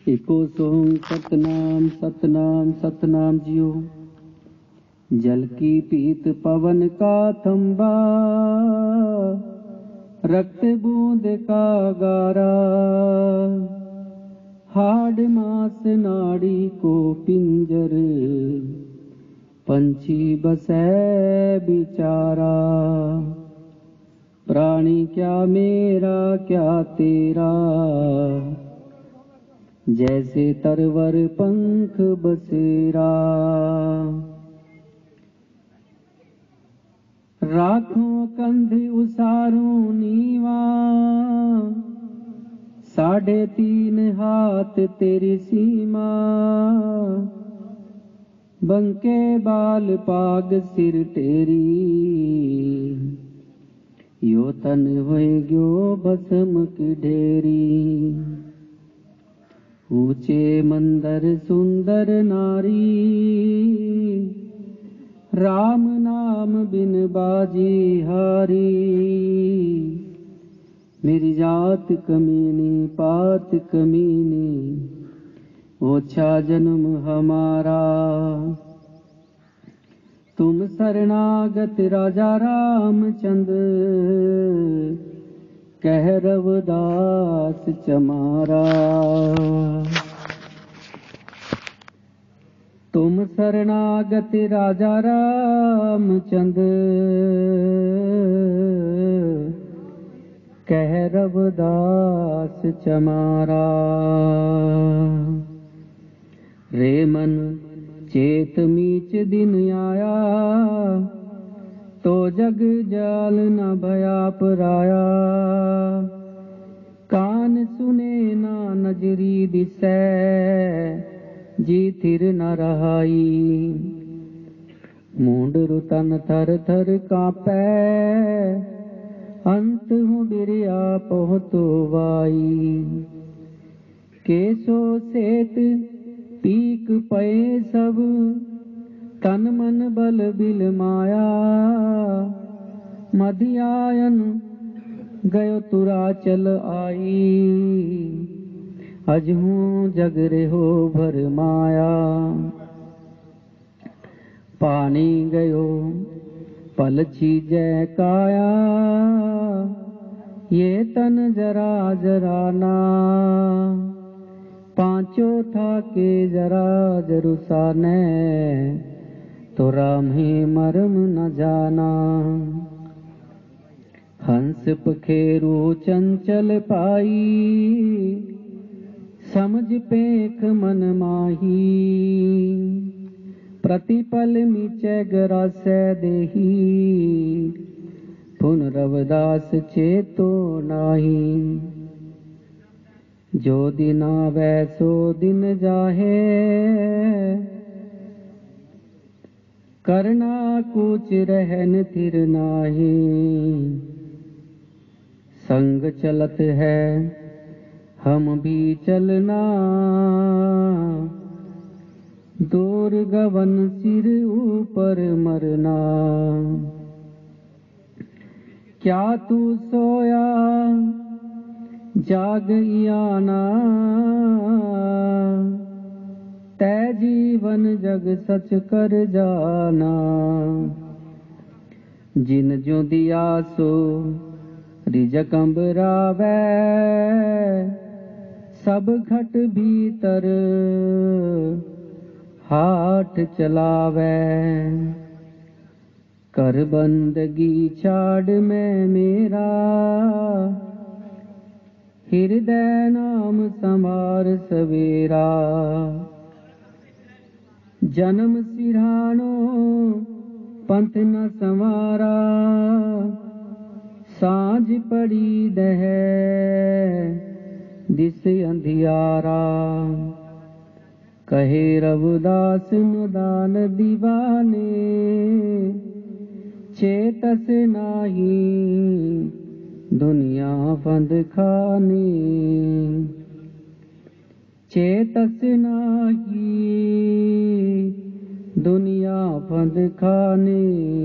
एको सोहं सतनाम सतनाम सतनाम जियो। जल की पीत पवन का थंबा, रक्त बूंद का गारा, हाड मास नाड़ी को पिंजर, पंछी बसै बिचारा। प्राणी क्या मेरा क्या तेरा, जैसे तरवर पंख बसेरा। राखों कंधे उसारूं नीवा, 3.5 हाथ तेरी सीमा। बंके बाल पाग सिर टेरी, यो तन होए गयो भस्म की ढेरी। ऊंचे मंदिर सुंदर नारी, राम नाम बिन बाजी हारी। मेरी जात कमीनी पात कमीनी, ओछा जन्म हमारा। तुम शरणागत राजा रामचंद्र, कह रवदास चमारा। तुम शरणागत राजा रामचंद्र, कह रवदास चमारा। रे मन चेत मीच दिन आया, तो जग जाल न भया पराया। कान सुने ना नजरी दिसै, जी थिर न रहाई। मूंड रुतन थर थर कांपै, अंत हूँ बिरिया पहुँतो वाई। केसो सेत पीक पए सब, तन मन बल बिल माया। मधियायन गयो तुरा चल आई, अजहूँ जग रेहो भर माया। पानी गयो पल छीजै काया, ये तन जरा जरा ना। पांचों था के जरा जरुसाने, तो राम ही मरम न जाना। हंस पखेरु चंचल पाई, समझ पेख मन माही। प्रतिपल मीचै गरासै देही, पुन रवदास चेतो नाही। जो दिन आवे सो दिन जाहे, करना कुछ रहन थिर नाही। संग चलत है हम भी चलना, दूर गवन सिर ऊपर मरना। क्या तू सोया जाग आना, तै जीवन जग सच कर जाना। जिन जो दिया सो रिजक अंबरावै, सब घट भीतर हाथ चलावै। कर बंदगी छाड़ में मेरा, हृदय नाम संभार सवेरा। जन्म सिरहानो पंथ न संवारा, सांझ पड़ी दह दिस अंधियारा। कहे रवदास नदान दीवाने, चेतस नाही दुनिया फंद खाने। चेतस नाही दुनिया फंद खाने।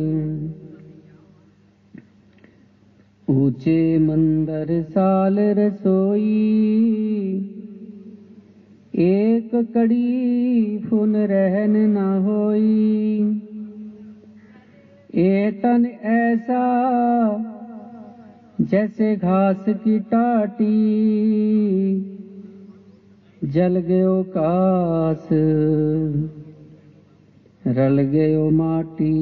ऊंचे मंदिर साल रसोई, एक कड़ी फुन रहन न होई। ए तन ऐसा जैसे घास की टाटी, जल गयो कास रल गयो माटी।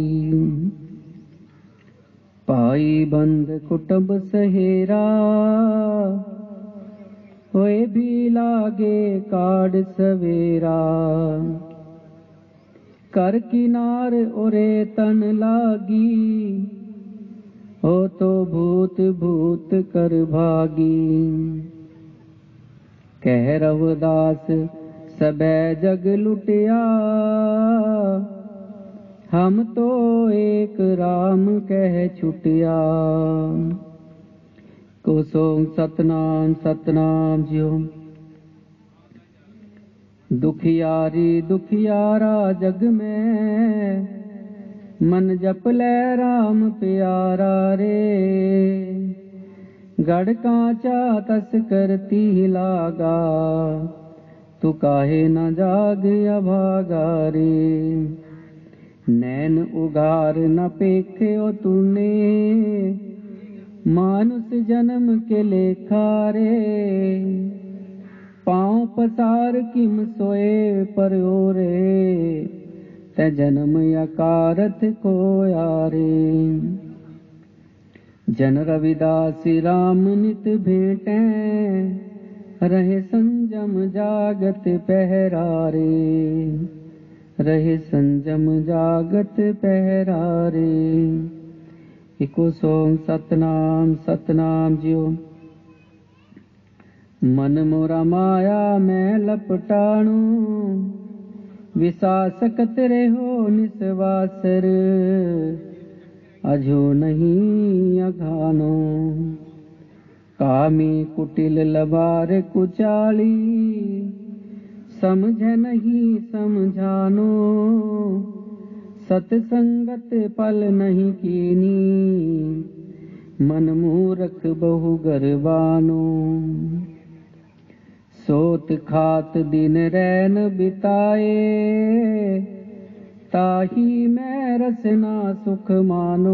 पाई बंद कुटुंब सहेरा, होए भी लागे काड़ सवेरा। कर किनार उरे तन लागी, हो तो भूत भूत कर भागी। कह रविदास सबे जग लुटिया, हम तो एक राम कह छुटिया। को सोम सतनाम सतनाम जियो। दुखियारी दुखियारा जग में, मन जप ले राम प्यारा रे। गढ़ कांचा तस करती लागा, तू काहे न जाग अभागा रे। नैन उगार न पेख्यो तूने, मानुष जन्म के लेखा रे। पाँव पसार किम सोए पर्यो रे, ते जन्म अकारथ कोया रे। जन रविदास राम नित भेंटे, रहे संजम जागत पहरा रे। रहे संजम जागत पहरा रे। इको सोम सतनाम सतनाम जियो। मन मोरा माया में लपटाणु, विसासकत रहो निस्वासर। अजो नहीं अघानो, कामी कुटिल लबार कुचाली। समझ नहीं समझानो, सतसंगत पल नहीं कीनी। मन मूरख बहु गरबानो, सोत खात दिन रैन बिताए। ताही मैं रसना सुख मानो,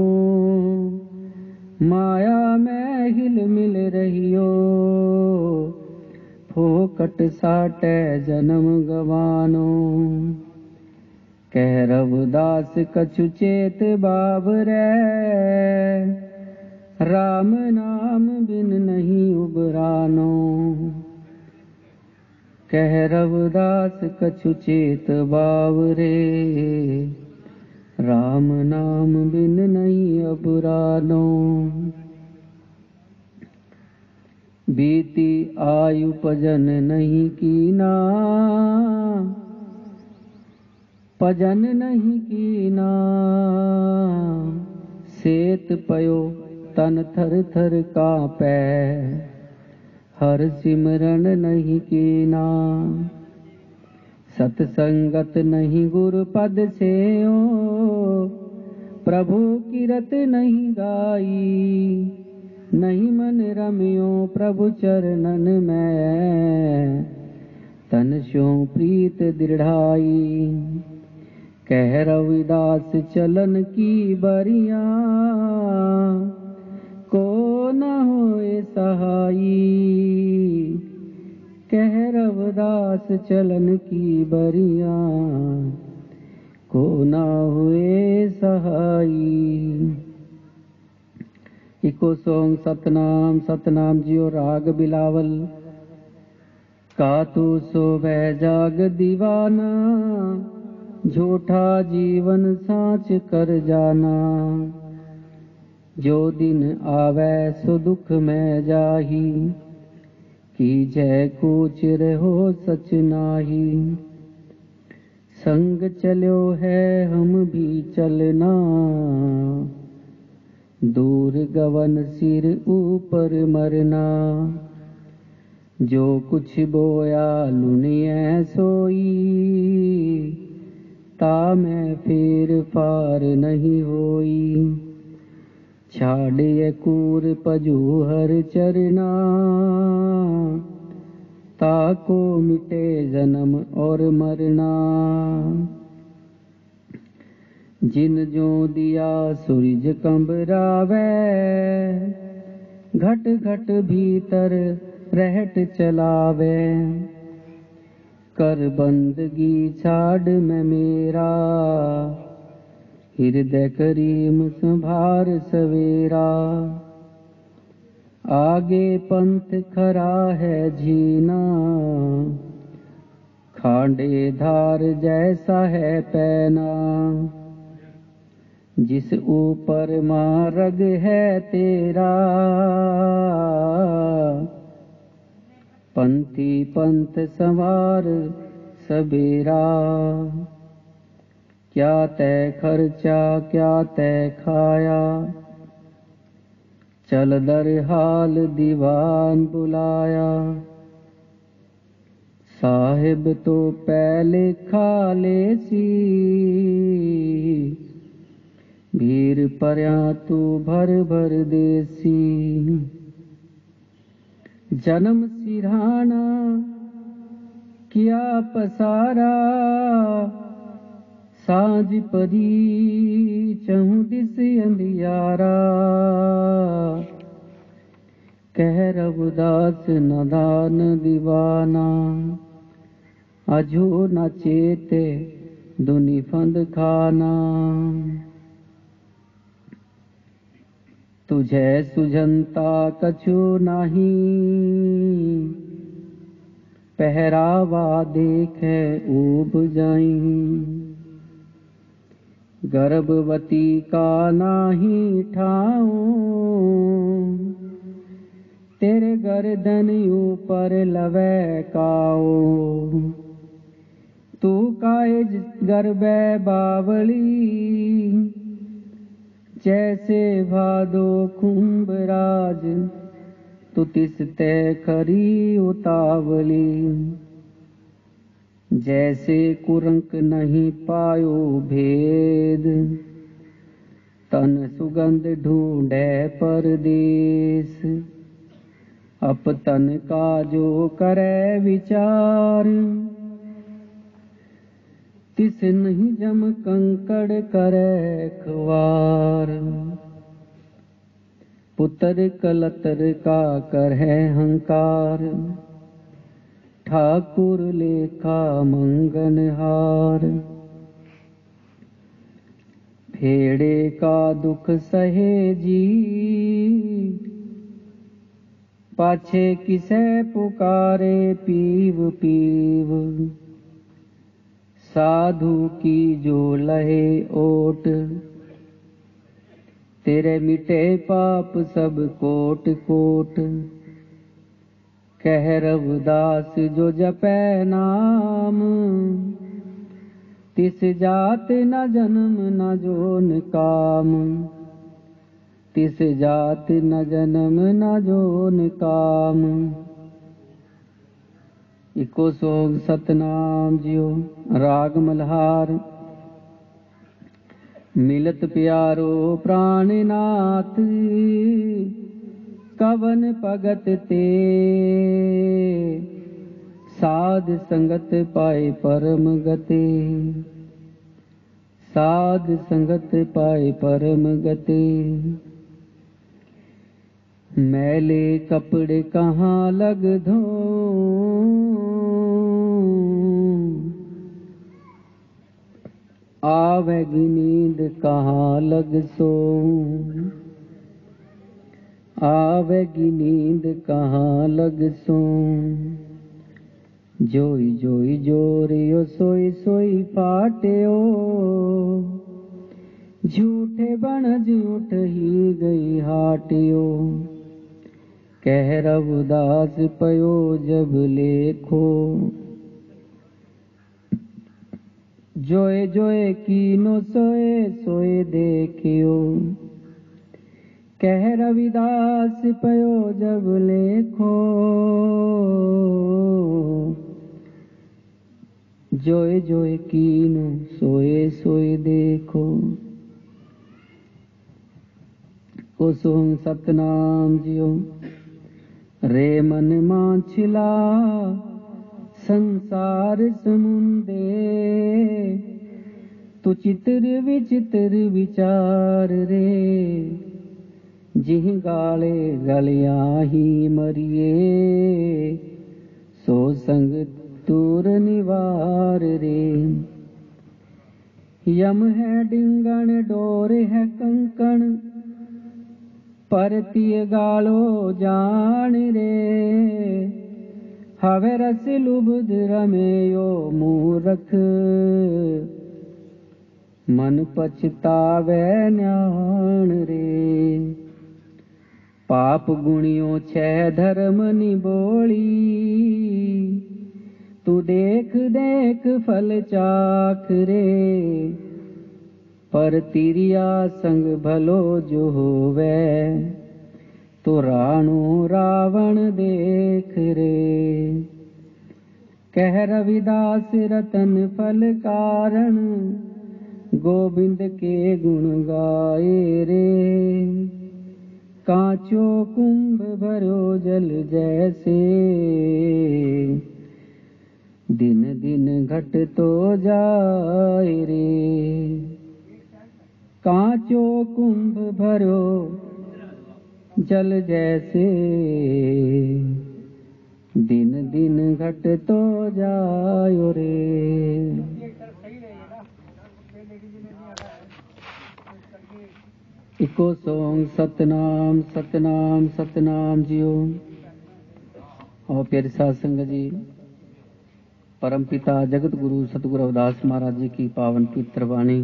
माया में हिल मिल रहियो। फोकट साटे जन्म गवानो, कह रविदास कछु चेत बाबरे। राम नाम बिन नहीं उबरानो, कह रविदास कछु चेत बावरे। राम नाम बिन नहीं अबरानो। बीती आयु भजन नहीं कीना, भजन नहीं कीना। सेत पयो तन थर थर कांपै, हर सिमरन नहीं कीना। सतसंगत नहीं गुरु पद सेओ, प्रभु कीरत नहीं गाई। नहीं मन रम्यो प्रभु चरणन में, तन स्यों प्रीत दृढ़ाई। कह रविदास चलन की बरिया, को न होए सहाई। कह रविदास चलन की बरिया, को न हुए सहाई। इको सोम सतनाम सतनाम जियो। राग बिलावल। का तू सो वह जाग दीवाना, झूठा जीवन साँच कर जाना। जो दिन आवे सो दुख में जाही, की जय कूच रहो सच नाही। संग चलो है हम भी चलना, दूर गवन सिर ऊपर मरना। जो कुछ बोया लुनिय सोई, ता मैं फेर फार नहीं होई। छाड़िए कूर पजू हर चरना, ता ताको मिटे जन्म और मरना। जिन जो दिया सूरज कंबरावे, घट घट भीतर रहट चलावे। कर बंदगी छाड़ में मेरा, हृदय करीम संभार सवेरा। आगे पंथ खरा है जीना, खांडे धार जैसा है पैना। जिस ऊपर मार्ग है तेरा, पंथी पंथ संवार सबेरा। क्या तय खर्चा क्या तय खाया, चल दर हाल दीवान बुलाया। साहिब तो पहले खा ले सी, भीर परया तू भर भर देसी। जन्म सिरहाना किया पसारा, साँझ परी चहु दिस अंधियारा। कह रघुदास नदान दीवाना, अजो न चेते दुनि फंद खाना। तुझे सुझंता कछु नाही, पहरावा देखे ऊब जाई। गर्भवती का नाही ठाऊं, तेरे गर्दन ऊपर लवे काओ। तू कायज गर्भे बावली, जैसे भादो कुंभराज। तू तिस ते खरी उतावली, जैसे कुरंक नहीं पायो भेद। तन सुगंध ढूंढे परदेस, अप तन का जो करे विचार। तिस नहीं जम कंकड़ करे खवार। पुत्र कलतर का करहे हंकार, ठाकुर लेखा मंगनहार। फेड़े का दुख सहे जी, पाछे किसे पुकारे पीव पीव। साधु की जो लहे ओट, तेरे मिटे पाप सब कोट कोट। कह रघुदास जो जपै नाम, तिस जात न जन्म न जोन काम। तिस जात न जन्म न जोन काम। इको सोग सतनाम जियो। राग मल्हार। मिलत प्यारो प्राणनाथ, कवन भगत ते। साध संगत पाए परम गते, साध संगत पाए परम गते। मैले कपड़े कहाँ लग धो, आवेगी नींद कहाँ लग सो। आवेगी नींद कहाँ लग सो। जोई जोई जोरियो सोई सोई फाट्यो। झूठे बनज उठ ही गई हाट्यो। कह रघुदास पयो जब लेखो। जोए जोए कीनो सोए सोए देखियो। कह रविदास पयो जब लेखो। जोए जोए कीनो सोए सोए देखो। कुसुम सतनाम जियो। रे मन माछिला संसार समुंदे तू चित्र विचित्र विचार रे, जिह गाले गलिया ही मरिए, सो संग तूर निवार रे। यम है डिंगण डोर है कंकण, परतिय गालो जान रे, हवे रस लुब्ध रमेयो मूरख, मन पछतावे न्याण रे। पाप गुणियों छह धर्म निबोली, तू देख देख फल चाख रे, पर तिरिया संग भलो जो होवे, तो राणो रावण देख रे। कह रविदास रतन फल कारण, गोविंद के गुण गाए रे, कांचो कुंभ भरो जल जैसे, दिन दिन घट तो जाए रे। कांचो कुंभ भरो जल जैसे, दिन दिन घट तो जायो रे। इको सॉन्ग सतनाम सतनाम सतनाम जियो। और प्यारे साध संगत जी, परमपिता जगत गुरु सतगुरु रविदास महाराज जी की पावन पवित्र वाणी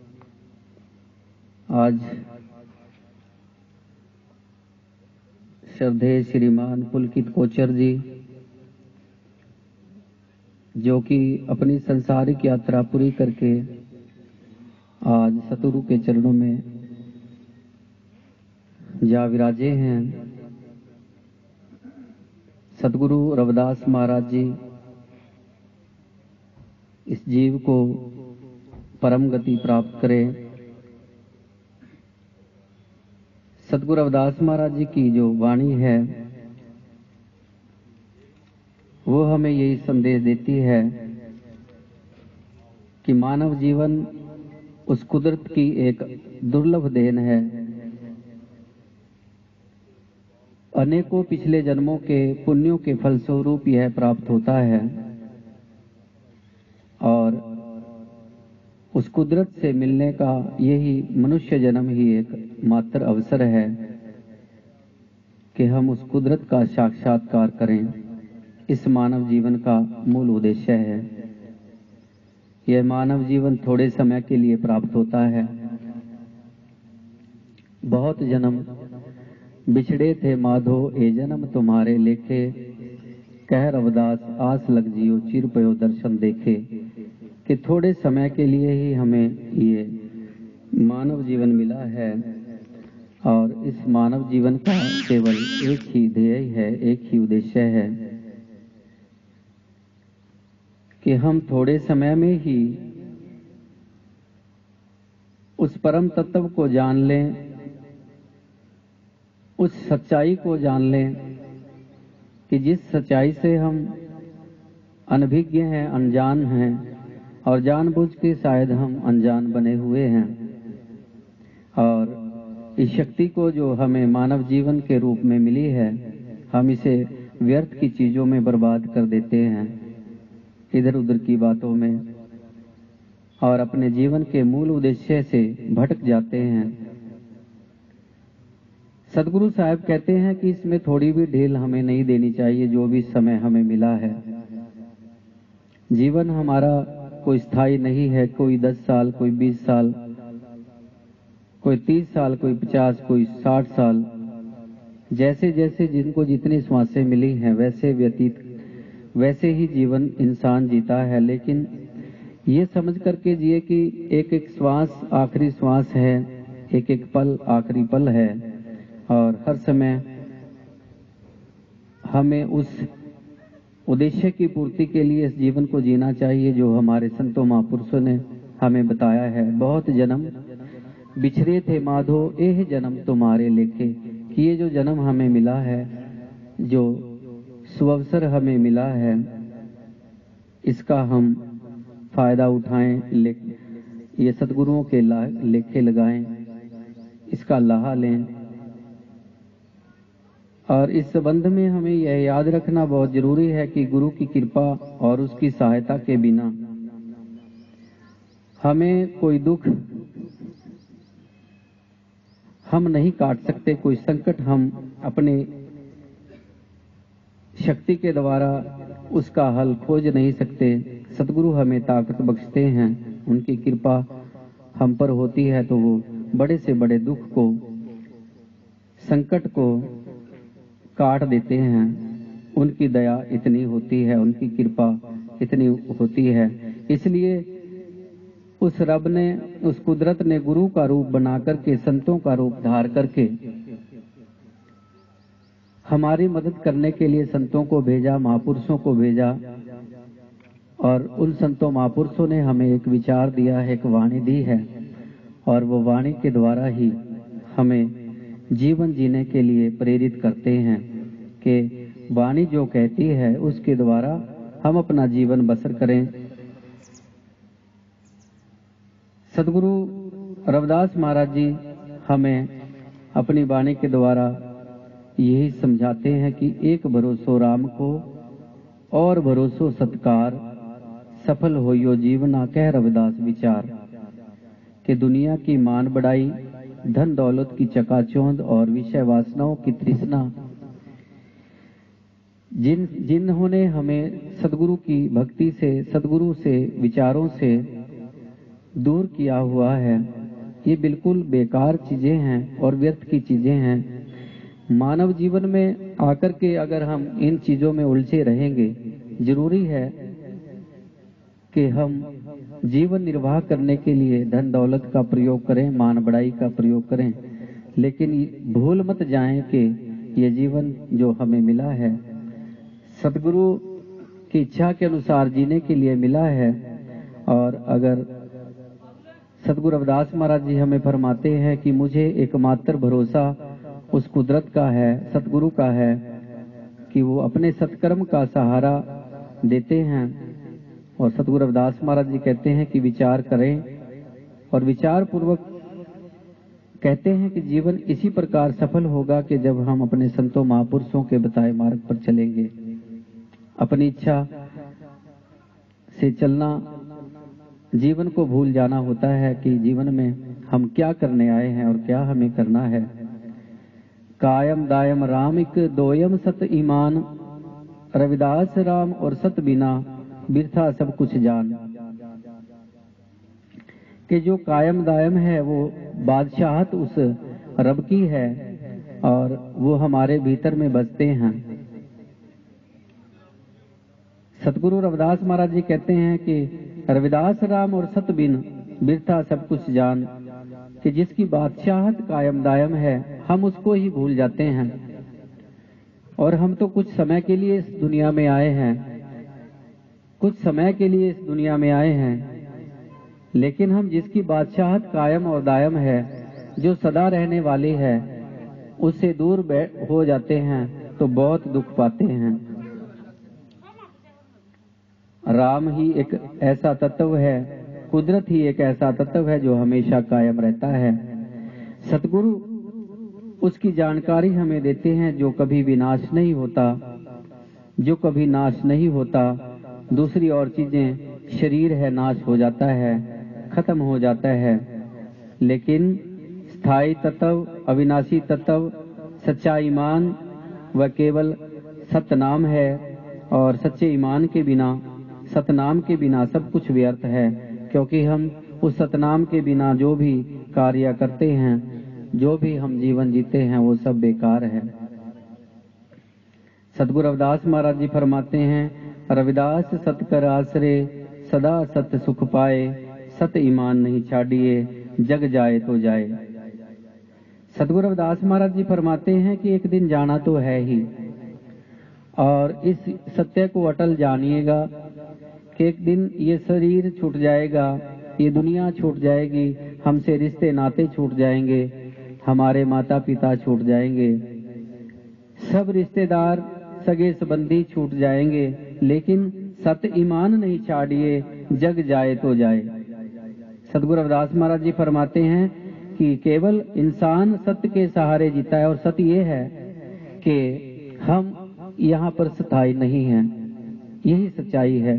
आज श्रद्धेय श्रीमान पुलकित कोचर जी, जो कि अपनी संसारिक यात्रा पूरी करके आज सतगुरु के चरणों में जा विराजे हैं। सतगुरु रविदास महाराज जी इस जीव को परम गति प्राप्त करें। सतगुरु रविदास महाराज जी की जो वाणी है वो हमें यही संदेश देती है कि मानव जीवन उस कुदरत की एक दुर्लभ देन है। अनेकों पिछले जन्मों के पुण्यों के फलस्वरूप यह प्राप्त होता है और उस कुदरत से मिलने का यही मनुष्य जन्म ही एक मात्र अवसर है कि हम उस कुदरत का साक्षात्कार करें। इस मानव जीवन का मूल उद्देश्य है। यह मानव जीवन थोड़े समय के लिए प्राप्त होता है। बहुत जन्म बिछड़े थे माधो, ए जन्म तुम्हारे लेखे, कह रविदास आस लग जियो, चिर पयो दर्शन देखे। कि थोड़े समय के लिए ही हमें ये मानव जीवन मिला है और इस मानव जीवन का केवल एक ही ध्येय है, एक ही उद्देश्य है कि हम थोड़े समय में ही उस परम तत्व को जान लें, उस सच्चाई को जान लें कि जिस सच्चाई से हम अनभिज्ञ हैं, अनजान हैं और जानबूझ के शायद हम अनजान बने हुए हैं। और इस शक्ति को जो हमें मानव जीवन के रूप में मिली है, हम इसे व्यर्थ की चीजों में बर्बाद कर देते हैं, इधर उधर की बातों में, और अपने जीवन के मूल उद्देश्य से भटक जाते हैं। सतगुरु साहब कहते हैं कि इसमें थोड़ी भी ढील हमें नहीं देनी चाहिए। जो भी समय हमें मिला है, जीवन हमारा कोई स्थायी नहीं है। कोई 10 साल, कोई 20 साल, कोई 30 साल, कोई 50, कोई 60 साल, जैसे जैसे जिनको जितनी श्वासें मिली हैं वैसे ही जीवन इंसान जीता है। लेकिन ये समझ करके जिए कि एक एक श्वास आखिरी श्वास है, एक एक पल आखिरी पल है और हर समय हमें उस उद्देश्य की पूर्ति के लिए इस जीवन को जीना चाहिए जो हमारे संतों महापुरुषों ने हमें बताया है। बहुत जन्म बिछड़े थे माधो, एह जन्म तुम्हारे लेखे। कि ये जो जन्म हमें मिला है, जो सुअवसर हमें मिला है, इसका हम फायदा उठाएं, ये सदगुरुओं के लेखे लगाएं, इसका लाहा लें। और इस संबंध में हमें यह याद रखना बहुत जरूरी है कि गुरु की कृपा और उसकी सहायता के बिना हमें कोई दुख हम नहीं काट सकते, कोई संकट हम अपने शक्ति के द्वारा उसका हल खोज नहीं सकते। सतगुरु हमें ताकत बख्शते हैं, उनकी कृपा हम पर होती है तो वो बड़े से बड़े दुख को, संकट को काट देते हैं। उनकी दया इतनी होती है, उनकी कृपा इतनी होती है। इसलिए उस रब ने, उस कुदरत ने गुरु का रूप बना करके, संतों का रूप धार करके हमारी मदद करने के लिए संतों को भेजा, महापुरुषों को भेजा। और उन संतों महापुरुषों ने हमें एक विचार दिया है, एक वाणी दी है, और वो वाणी के द्वारा ही हमें जीवन जीने के लिए प्रेरित करते हैं कि वाणी जो कहती है उसके द्वारा हम अपना जीवन बसर करें। सदगुरु रविदास महाराज जी हमें अपनी वाणी के द्वारा यही समझाते हैं कि एक भरोसो राम को और भरोसो सत्कार, सफल होइयो जीवना कह रविदास विचार। कि दुनिया की मान बढ़ाई, धन दौलत की चकाचौंध और विषय वासनाओं की तृष्णा, जिन्होंने हमें सदगुरु की भक्ति से, सदगुरु से विचारों से दूर किया हुआ है, ये बिल्कुल बेकार चीजें हैं और व्यर्थ की चीजें हैं। मानव जीवन में आकर के अगर हम इन चीजों में उलझे रहेंगे, जरूरी है कि हम जीवन निर्वाह करने के लिए धन दौलत का प्रयोग करें, मान बढ़ाई का प्रयोग करें, लेकिन भूल मत जाएं कि ये जीवन जो हमें मिला है सदगुरु की इच्छा के अनुसार जीने के लिए मिला है। और अगर सदगुरु रविदास महाराज जी हमें फरमाते हैं कि मुझे एकमात्र भरोसा उस कुदरत का है, सतगुरु का है, कि वो अपने सत्कर्म का सहारा देते हैं। और सतगुरु रविदास महाराज जी कहते हैं कि विचार करें, और विचार पूर्वक कहते हैं कि जीवन इसी प्रकार सफल होगा कि जब हम अपने संतों महापुरुषों के बताए मार्ग पर चलेंगे। अपनी इच्छा से चलना, जीवन को भूल जाना होता है कि जीवन में हम क्या करने आए हैं और क्या हमें करना है। कायम दायम रामिक दोयम सत ईमान, रविदास राम और सत बिना बिरथा सब कुछ जान। कि जो कायम दायम है वो बादशाहत उस रब की है और वो हमारे भीतर में बसते हैं। सतगुरु रविदास महाराज जी कहते हैं कि रविदास राम और सत बिन बिरथा सब कुछ जान। कि जिसकी बादशाहत कायम दायम है हम उसको ही भूल जाते हैं। और हम तो कुछ समय के लिए इस दुनिया में आए हैं, कुछ समय के लिए इस दुनिया में आए हैं, लेकिन हम जिसकी बादशाहत कायम और दायम है, जो सदा रहने वाली है, उससे दूर हो जाते हैं तो बहुत दुख पाते हैं। राम ही एक ऐसा तत्व है, कुदरत ही एक ऐसा तत्व है जो हमेशा कायम रहता है। सतगुरु उसकी जानकारी हमें देते हैं जो कभी विनाश नहीं होता, जो कभी नाश नहीं होता। दूसरी और चीजें, शरीर है नाश हो जाता है, खत्म हो जाता है, लेकिन स्थायी तत्व, अविनाशी तत्व, सच्चा ईमान व केवल सतनाम है। और सच्चे ईमान के बिना, सतनाम के बिना सब कुछ व्यर्थ है, क्योंकि हम उस सतनाम के बिना जो भी कार्य करते हैं, जो भी हम जीवन जीते हैं, वो सब बेकार है। सतगुरु रविदास महाराज जी फरमाते हैं, रविदास सत कर आसरे सदा सत सुख पाए, सत ईमान नहीं छाड़िए जग जाए तो जाए। सतगुरु रविदास महाराज जी फरमाते हैं कि एक दिन जाना तो है ही, और इस सत्य को अटल जानिएगा कि एक दिन ये शरीर छूट जाएगा, ये दुनिया छूट जाएगी, हमसे रिश्ते नाते छूट जाएंगे, हमारे माता पिता छूट जाएंगे, सब रिश्तेदार सगे संबंधी छूट जाएंगे, लेकिन सत ईमान नहीं छाड़िए, जग जाए तो जाए। सतगुरु रविदास महाराज जी फरमाते हैं कि केवल इंसान सत्य के सहारे जीता है, और सत्य ये है कि हम यहाँ पर स्थायी नहीं हैं, यही सच्चाई है।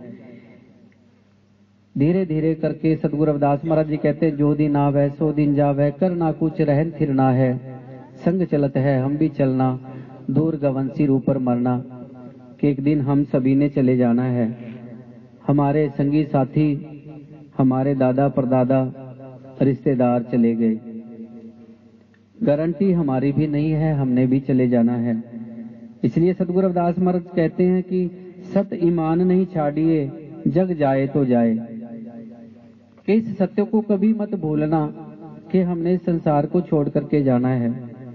धीरे धीरे करके सतगुरु रविदास महाराज जी कहते हैं, जो दिन आवे सो दिन जावे, करना कुछ रहन फिरना है, संग चलत है हम भी चलना, दूर गवन सिर ऊपर मरना। कि एक दिन हम सभी ने चले जाना है। हमारे संगी साथी, हमारे दादा परदादा, रिश्तेदार चले गए, गारंटी हमारी भी नहीं है, हमने भी चले जाना है। इसलिए सतगुरु रविदास महाराज कहते हैं कि सत ईमान नहीं छाड़िए, जग जाए तो जाए। कि इस सत्य को कभी मत भूलना कि हमने संसार को छोड़ करके जाना है।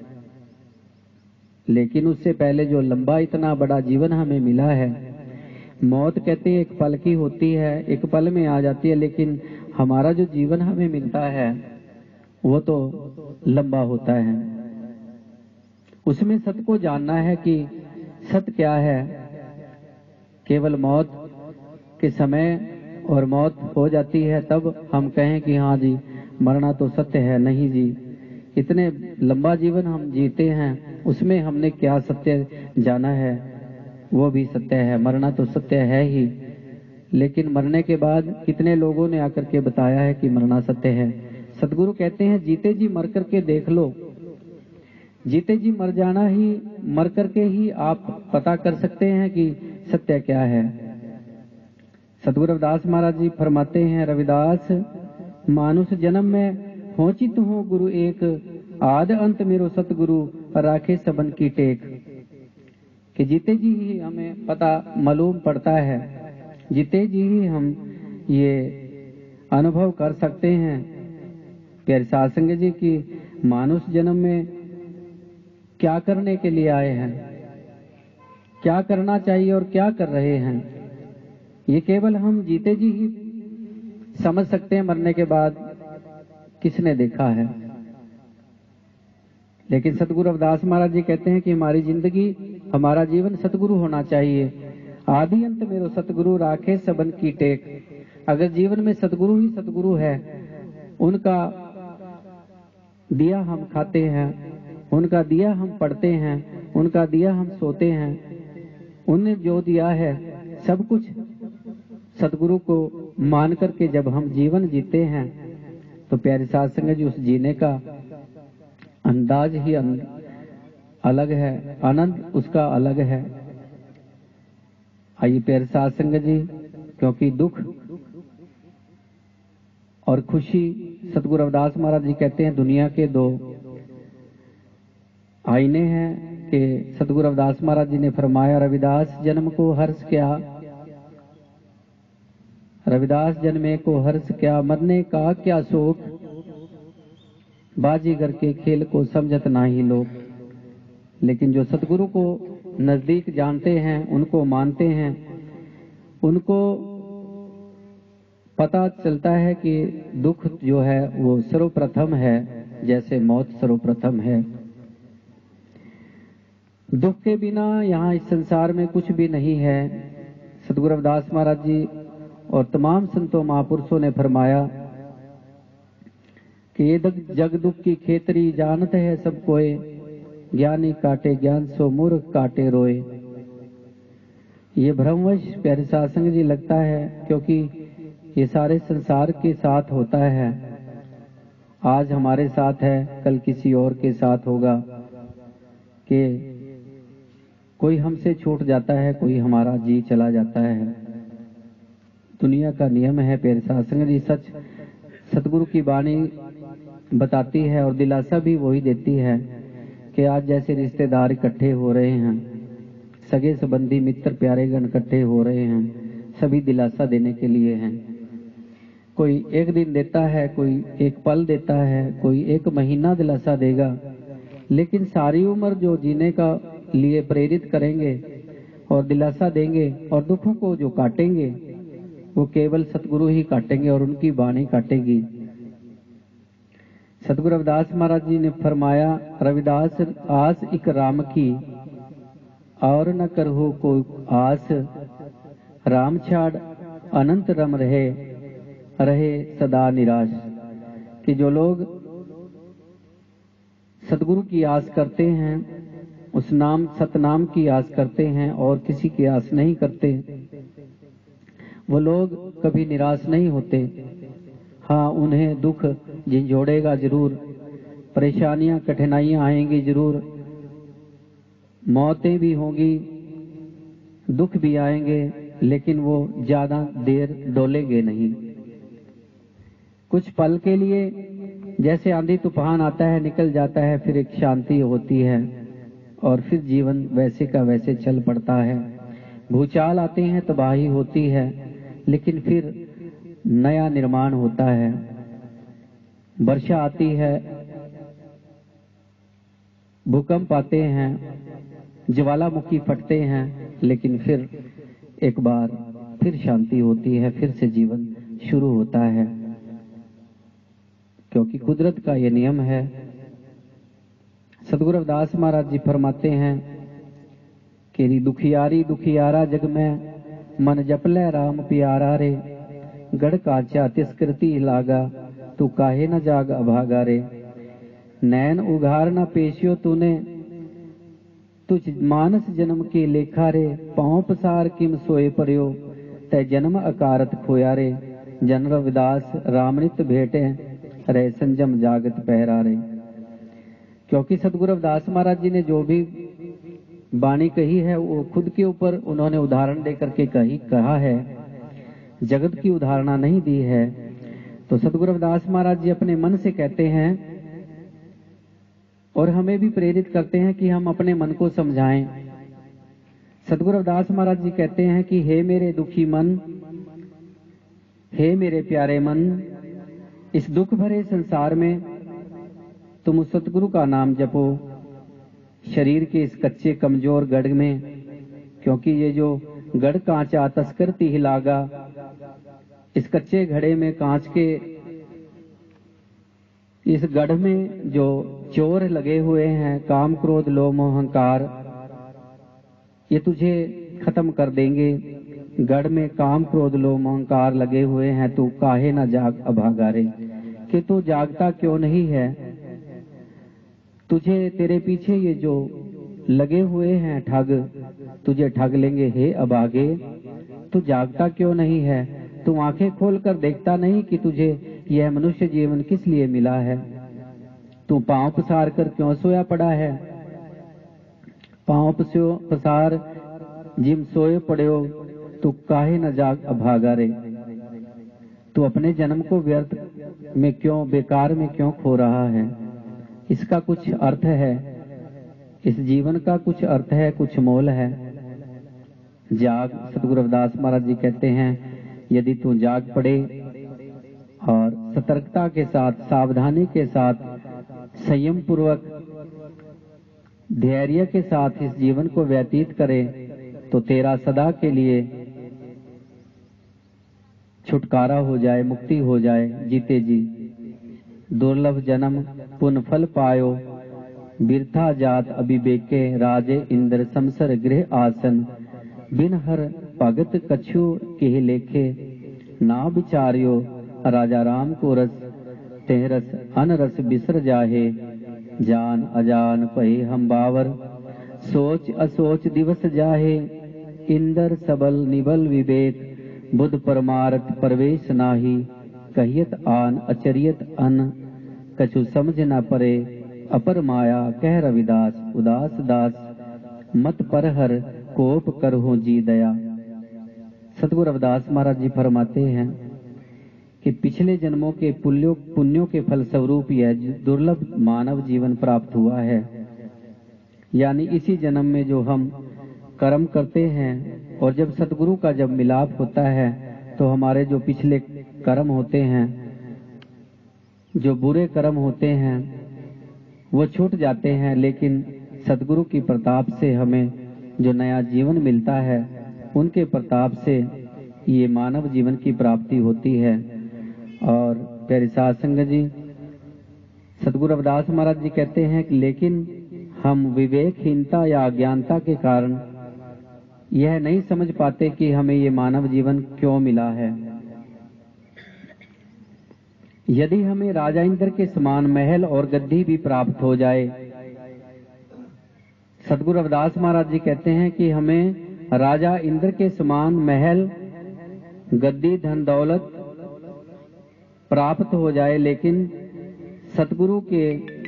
लेकिन उससे पहले जो लंबा इतना बड़ा जीवन हमें मिला है, मौत कहते हैं एक पल की होती है, एक पल में आ जाती है, लेकिन हमारा जो जीवन हमें मिलता है वो तो लंबा होता है। उसमें सत्य को जानना है कि सत्य क्या है। केवल मौत के समय और मौत हो जाती है तब हम कहें कि हाँ जी मरना तो सत्य है। नहीं जी, इतने लंबा जीवन हम जीते हैं, उसमें हमने क्या सत्य जाना है, वो भी सत्य है। मरना तो सत्य है ही, लेकिन मरने के बाद कितने लोगों ने आकर के बताया है कि मरना सत्य है। सतगुरु कहते हैं जीते जी मर करके देख लो। जीते जी मर जाना ही, मर करके ही आप पता कर सकते हैं कि सत्य क्या है। सतगुरु रविदास महाराज जी फरमाते हैं, रविदास मानुष जन्म में हो चित हो गुरु एक, आद अंत मेरो सतगुरु राखे सबन की टेक। कि जीते जी ही हमें पता मालूम पड़ता है, जीते जी ही हम ये अनुभव कर सकते हैं प्यारे साध संगत जी की मानुष जन्म में क्या करने के लिए आए हैं, क्या करना चाहिए और क्या कर रहे हैं, ये केवल हम जीते जी ही समझ सकते हैं। मरने के बाद किसने देखा है। लेकिन सतगुरु रविदास महाराज जी कहते हैं कि हमारी जिंदगी, हमारा जीवन सतगुरु होना चाहिए। आदि अंत मेरो सतगुरु राखे सबन की टेक। अगर जीवन में सतगुरु ही सतगुरु है, उनका दिया हम खाते हैं, उनका दिया हम पढ़ते हैं, उनका दिया हम सोते हैं, उन्हें जो दिया है सब कुछ सतगुरु को मान करके जब हम जीवन जीते हैं तो प्यारे साध संगत जी उस जीने का अंदाज ही अलग है, आनंद उसका अलग है। आइए प्यारे साध संगत जी, क्योंकि दुख और खुशी सतगुरु रविदास महाराज जी कहते हैं दुनिया के दो आईने हैं। कि सतगुरु रविदास महाराज जी ने फरमाया, रविदास जन्म को हर्ष क्या, रविदास जन्मे को हर्ष क्या, मरने का क्या शोक, बाजीगर के खेल को समझत नाही लोग। लेकिन जो सतगुरु को नजदीक जानते हैं, उनको मानते हैं, उनको पता चलता है कि दुख जो है वो सर्वप्रथम है, जैसे मौत सर्वप्रथम है। दुख के बिना यहाँ इस संसार में कुछ भी नहीं है। सतगुरु रविदास महाराज जी और तमाम संतों महापुरुषों ने फरमाया कि ये जग दुख की खेतरी जानत है सब कोय, ज्ञानी काटे ज्ञान सो मूर्ख काटे रोए। ये भ्रमवश प्यारे साध संगत जी लगता है, क्योंकि ये सारे संसार के साथ होता है। आज हमारे साथ है, कल किसी और के साथ होगा। कि कोई हमसे छूट जाता है, कोई हमारा जी चला जाता है। दुनिया का नियम है प्यारे साध संगत जी। सच सतगुरु की वाणी बताती है और दिलासा भी वही देती है कि आज जैसे रिश्तेदार इकट्ठे हो रहे हैं, सगे संबंधी मित्र प्यारेगण इकट्ठे हो रहे हैं, सभी दिलासा देने के लिए हैं। कोई एक दिन देता है, कोई एक पल देता है, कोई एक महीना दिलासा देगा, लेकिन सारी उम्र जो जीने का लिए प्रेरित करेंगे और दिलासा देंगे और दुखों को जो काटेंगे वो केवल सतगुरु ही काटेंगे और उनकी वाणी काटेगी। सतगुरु रविदास महाराज जी ने फरमाया, रविदास आस इक राम की और न करहु कोई आस, राम छाड़ अनंत रम रहे रहे सदा निराश। कि जो लोग सतगुरु की आस करते हैं, उस नाम सतनाम की आस करते हैं और किसी की आस नहीं करते, वो लोग कभी निराश नहीं होते। हाँ, उन्हें दुख झंझोड़ेगा जरूर, परेशानियां कठिनाइयां आएंगी जरूर, मौतें भी होंगी, दुख भी आएंगे, लेकिन वो ज्यादा देर डोलेंगे नहीं। कुछ पल के लिए जैसे आंधी तूफान आता है, निकल जाता है, फिर एक शांति होती है और फिर जीवन वैसे का वैसे चल पड़ता है। भूचाल आते हैं, तबाही होती है, लेकिन फिर नया निर्माण होता है। वर्षा आती है, भूकंप आते हैं, ज्वालामुखी फटते हैं, लेकिन फिर एक बार फिर शांति होती है, फिर से जीवन शुरू होता है, क्योंकि कुदरत का ये नियम है। सतगुरु रविदास महाराज जी फरमाते हैं कि दुखियारी दुखियारा जग में, मन जपले राम प्यारा रे, गढ़ काचा तिस्कृति लागा, तू काहे न जाग अभागा रे। नैन उघार न पेशियो तूने, तुझ मानस जन्म के लेखा रे, पांव पसार किम सोए पर्यो, तै जन्म अकारत खोया रे। जन रविदास रामनित भेटे, रे संजम जागत पहरा रे। क्योंकि सतगुरु रविदास महाराज जी ने जो भी वाणी कही है, वो खुद के ऊपर उन्होंने उदाहरण देकर के कहा है, जगत की उदाहरणा नहीं दी है। तो सतगुरु रविदास महाराज जी अपने मन से कहते हैं और हमें भी प्रेरित करते हैं कि हम अपने मन को समझाएं। सतगुरु रविदास महाराज जी कहते हैं कि हे मेरे दुखी मन, हे मेरे प्यारे मन, इस दुख भरे संसार में तुम उस सतगुरु का नाम जपो, शरीर के इस कच्चे कमजोर गढ़ में, क्योंकि ये जो गढ़ कांचा तस्करती ही लागा, इस कच्चे घड़े में, कांच के इस गढ़ में जो चोर लगे हुए हैं, काम क्रोध लोभ मोह अहंकार, ये तुझे खत्म कर देंगे। गढ़ में काम क्रोध लोभ मोह अहंकार लगे हुए हैं, तू काहे ना जाग अभागा रे। कि तू जागता क्यों नहीं है? तुझे तेरे पीछे ये जो लगे हुए हैं ठग, तुझे ठग लेंगे हे अभागे। तू जागता क्यों नहीं है? तू आंखें खोलकर देखता नहीं कि तुझे यह मनुष्य जीवन किस लिए मिला है? तू पांव पसार कर क्यों सोया पड़ा है? पांव पसार जिम सोए पड़े, तू काहे न जाग अभागा रे। तू अपने जन्म को व्यर्थ में क्यों, बेकार में क्यों खो रहा है? इसका कुछ अर्थ है, इस जीवन का कुछ अर्थ है, कुछ मोल है। जाग, सतगुरु रविदास महाराज जी कहते हैं, यदि तू जाग पड़े और सतर्कता के साथ, सावधानी के साथ, संयम पूर्वक, धैर्य के साथ इस जीवन को व्यतीत करे, तो तेरा सदा के लिए छुटकारा हो जाए, मुक्ति हो जाए। जीते जी दुर्लभ जन्म पुन फल पायो, बिरथा जात अभिवेके, राजे इंद्र समसर गृह आसन, बिन हर भगत कछु के लेखे, ना विचारियो राजा राम को रस, तेहरस अनरस बिसर जाहे, जान अजान पहे हम बावर, सोच असोच दिवस जाहे, इंदर सबल निबल विवेक, बुद्ध परमार्थ प्रवेश नाही, कहियत आन अचरियत अन, कछु समझ न परे, अपर माया कह रविदास, उदास दास मत पर हर, कोप करहो जी दया। सतगुरु रविदास महाराज जी फरमाते हैं कि पिछले जन्मों के पुण्यों के फल स्वरूप यह दुर्लभ मानव जीवन प्राप्त हुआ है। यानी इसी जन्म में जो हम कर्म करते हैं और जब सतगुरु का जब मिलाप होता है, तो हमारे जो पिछले कर्म होते हैं, जो बुरे कर्म होते हैं, वो छूट जाते हैं। लेकिन सतगुरु की प्रताप से हमें जो नया जीवन मिलता है, उनके प्रताप से ये मानव जीवन की प्राप्ति होती है। और प्यारी साध संगत जी, सतगुरु रविदास महाराज जी कहते हैं कि लेकिन हम विवेकहीनता या अज्ञानता के कारण यह नहीं समझ पाते कि हमें ये मानव जीवन क्यों मिला है। यदि हमें राजा इंद्र के समान महल और गद्दी भी प्राप्त हो जाए, सतगुरु रविदास महाराज जी कहते हैं कि हमें राजा इंद्र के समान महल, गद्दी, धन दौलत प्राप्त हो जाए, लेकिन सतगुरु के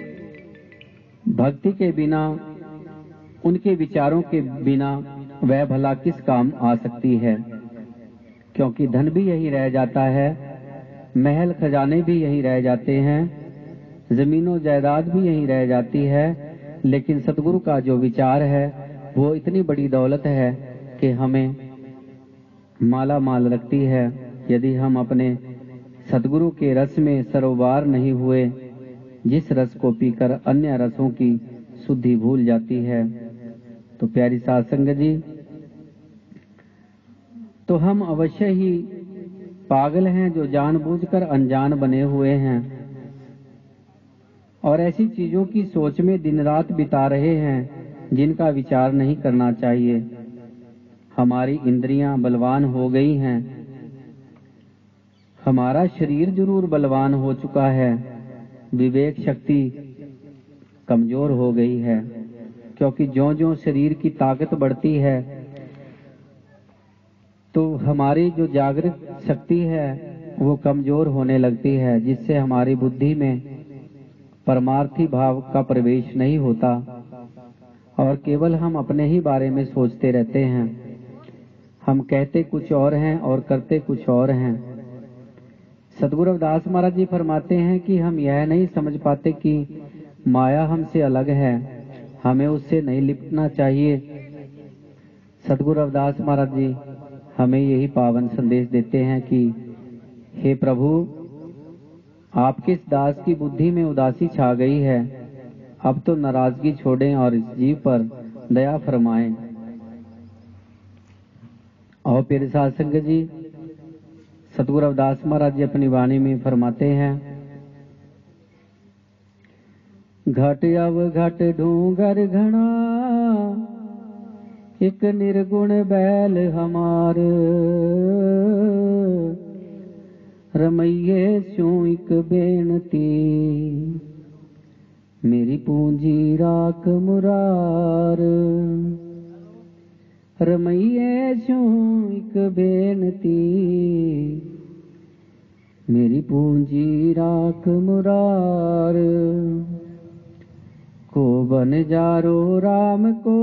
भक्ति के बिना, उनके विचारों के बिना वह भला किस काम आ सकती है। क्योंकि धन भी यही रह जाता है, महल खजाने भी यही रह जाते हैं, जमीनों जायदाद भी यही रह जाती है, लेकिन सतगुरु का जो विचार है वो इतनी बड़ी दौलत है कि हमें माला माल रखती है। यदि हम अपने सतगुरु के रस में सरोवार नहीं हुए, जिस रस को पीकर अन्य रसों की शुद्धि भूल जाती है। तो प्यारी साध संगत जी, तो हम अवश्य ही पागल हैं जो जानबूझकर अनजान बने हुए हैं और ऐसी चीजों की सोच में दिन रात बिता रहे हैं जिनका विचार नहीं करना चाहिए। हमारी इंद्रियां बलवान हो गई हैं, हमारा शरीर जरूर बलवान हो चुका है, विवेक शक्ति कमजोर हो गई है। क्योंकि ज्यों-ज्यों शरीर की ताकत बढ़ती है तो हमारी जो जागृत शक्ति है वो कमजोर होने लगती है, जिससे हमारी बुद्धि में परमार्थी भाव का प्रवेश नहीं होता और केवल हम अपने ही बारे में सोचते रहते हैं। हम कहते कुछ और हैं और करते कुछ और हैं। सतगुरु रविदास महाराज जी फरमाते हैं कि हम यह नहीं समझ पाते कि माया हमसे अलग है, हमें उससे नहीं लिपटना चाहिए। सतगुरु रविदास महाराज जी हमें यही पावन संदेश देते हैं कि हे प्रभु, आपके इस दास की बुद्धि में उदासी छा गई है, अब तो नाराजगी छोड़ें और इस जीव पर दया फरमाएं। और प्यारे साध संगत जी, सतगुरु रविदास महाराज जी अपनी वाणी में फरमाते हैं, घट अव घट ढूंगर घना, एक निर्गुण बैल हमार, रमैये स्यों एक बेनती, मेरी पूंजी राख मुरार। रमैये स्यों एक बेनती, मेरी पूंजी राख मुरार। को बन जारो राम को,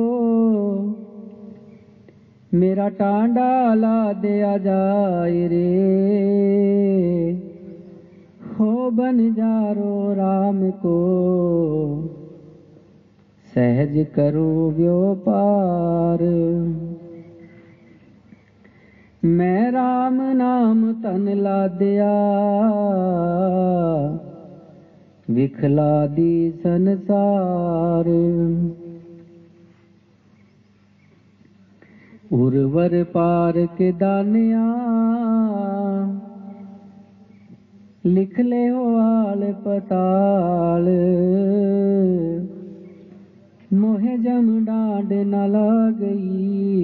मेरा टांडा ला दिया जाए रे। हो बन जारो राम को, सहज करो व्यापार। मैं राम नाम तन ला दिया, विखला दी संसार। उर्वर पार के दानिया, लिख ले हो आल पताल। मोहे जम डांड न लगई,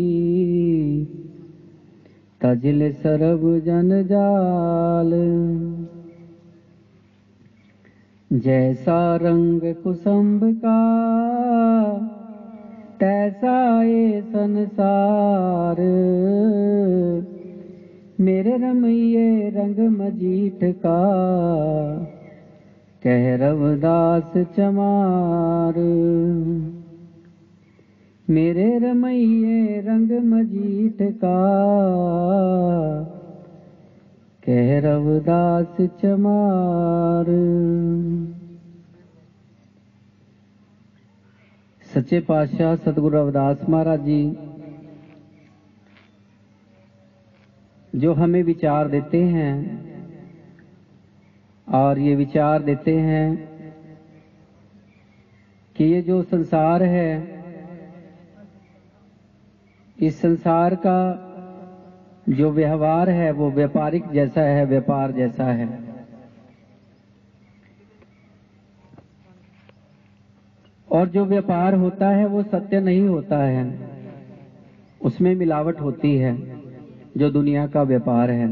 तजल सरब जन जाल। जैसा रंग कुसुम्भ का, तैसा ये संसार। मेरे रमैये रंग मजीठ का, कह रविदास चमार। मेरे रमैये रंग मजीठ का, कह रविदास चमार। सच्चे पातशाह सतगुरु रविदास महाराज जी जो हमें विचार देते हैं, और ये विचार देते हैं कि ये जो संसार है, इस संसार का जो व्यवहार है वो व्यापारिक जैसा है, व्यापार जैसा है। और जो व्यापार होता है वो सत्य नहीं होता है। उसमें मिलावट होती है, जो दुनिया का व्यापार है।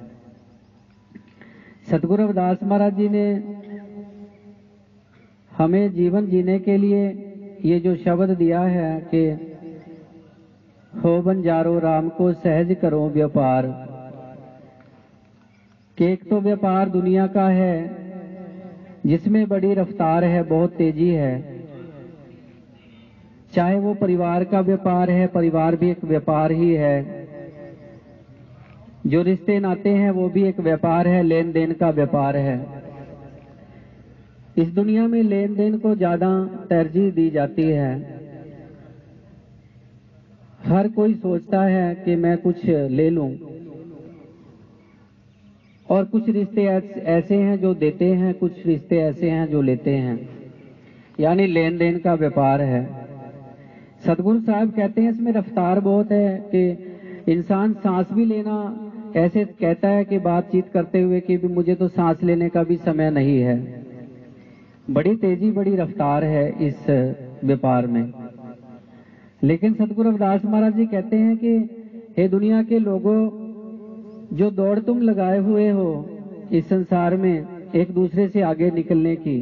सतगुरु रविदास महाराज जी ने हमें जीवन जीने के लिए ये जो शब्द दिया है कि हो बंजारो राम को सहज करो व्यापार, कि एक तो व्यापार दुनिया का है जिसमें बड़ी रफ्तार है, बहुत तेजी है। चाहे वो परिवार का व्यापार है, परिवार भी एक व्यापार ही है। जो रिश्ते नाते हैं वो भी एक व्यापार है, लेन देन का व्यापार है। इस दुनिया में लेन देन को ज्यादा तरजीह दी जाती है। हर कोई सोचता है कि मैं कुछ ले लूं, और कुछ रिश्ते ऐसे हैं जो देते हैं, कुछ रिश्ते ऐसे हैं जो लेते हैं, यानी लेन देन का व्यापार है। सतगुरु साहब कहते हैं इसमें रफ्तार बहुत है कि इंसान सांस भी लेना ऐसे कहता है कि बातचीत करते हुए कि भी मुझे तो सांस लेने का भी समय नहीं है। बड़ी तेजी, बड़ी रफ्तार है इस व्यापार में। लेकिन सतगुरु रविदास महाराज जी कहते हैं कि हे दुनिया के लोगों, जो दौड़ तुम लगाए हुए हो इस संसार में एक दूसरे से आगे निकलने की,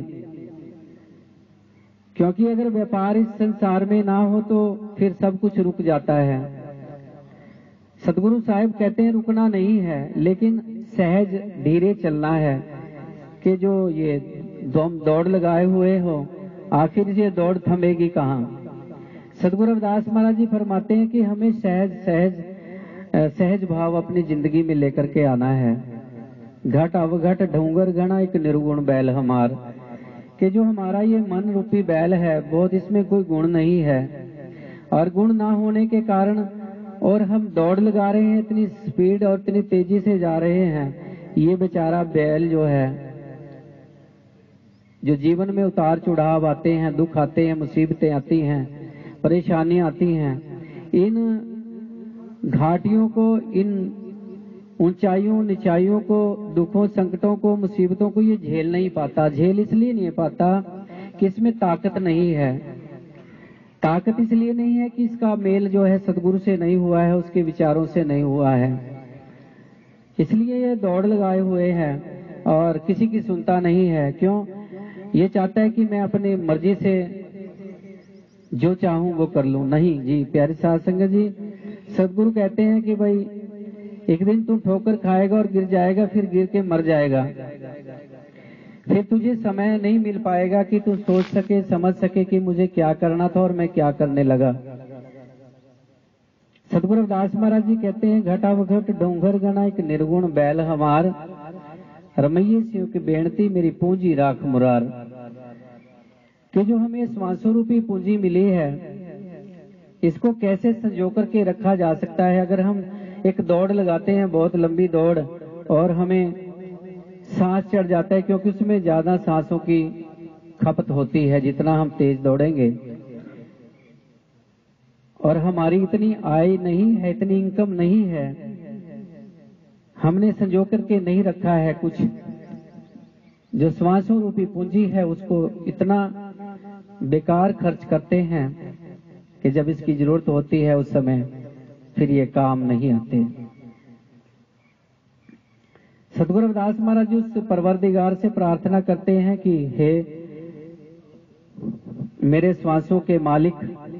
क्योंकि अगर व्यापार इस संसार में ना हो तो फिर सब कुछ रुक जाता है। सतगुरु साहिब कहते हैं रुकना नहीं है, लेकिन सहज धीरे चलना है। कि जो ये दौड़ लगाए हुए हो, आखिर ये दौड़ थमेगी कहाँ। सतगुरु रविदास महाराज जी फरमाते हैं कि हमें सहज भाव अपनी जिंदगी में लेकर के आना है। घट अवघट ढूंगर घना एक निर्गुण बैल हमार, कि जो हमारा ये मन रूपी बैल है बहुत इसमें कोई गुण नहीं है, और गुण ना होने के कारण और हम दौड़ लगा रहे हैं, इतनी स्पीड और इतनी तेजी से जा रहे हैं। ये बेचारा बैल जो है, जो जीवन में उतार चढ़ाव आते हैं, दुख आते हैं, मुसीबतें आती हैं, परेशानियां आती हैं, इन घाटियों को, इन ऊंचाइयों निचाइयों को, दुखों संकटों को, मुसीबतों को ये झेल नहीं पाता। झेल इसलिए नहीं पाता कि इसमें ताकत नहीं है। ताकत इसलिए नहीं है कि इसका मेल जो है सतगुरु से नहीं हुआ है, उसके विचारों से नहीं हुआ है। इसलिए ये दौड़ लगाए हुए है और किसी की सुनता नहीं है। क्यों? ये चाहता है कि मैं अपनी मर्जी से जो चाहूं वो कर लूं। नहीं जी प्यारे साध संगत जी, सतगुरु कहते हैं कि भाई एक दिन तू ठोकर खाएगा और गिर जाएगा, फिर गिर के मर जाएगा। फिर तुझे समय नहीं मिल पाएगा कि तू सोच सके, समझ सके कि मुझे क्या करना था और मैं क्या करने लगा। सतगुरु रविदास महाराज जी कहते हैं घटावघट डोंगर गना एक निर्गुण बैल हमार, रमैये सिंह की बेनती मेरी पूंजी राख मुरार। कि जो हमें श्वासों रूपी पूंजी मिली है, इसको कैसे संजो करके रखा जा सकता है। अगर हम एक दौड़ लगाते हैं, बहुत लंबी दौड़, और हमें सांस चढ़ जाता है, क्योंकि उसमें ज्यादा सांसों की खपत होती है जितना हम तेज दौड़ेंगे, और हमारी इतनी आय नहीं है, इतनी इनकम नहीं है, हमने संजो करके नहीं रखा है कुछ। जो श्वासों रूपी पूंजी है उसको इतना बेकार खर्च करते हैं कि जब इसकी जरूरत होती है उस समय फिर ये काम नहीं आते। सतगुरु रविदास महाराज जी उस परवरदिगार से प्रार्थना करते हैं कि हे मेरे श्वासों के मालिक,